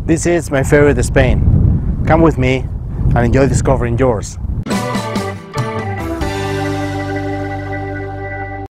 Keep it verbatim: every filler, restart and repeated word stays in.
This is my favorite Spain. Come with me and enjoy discovering yours.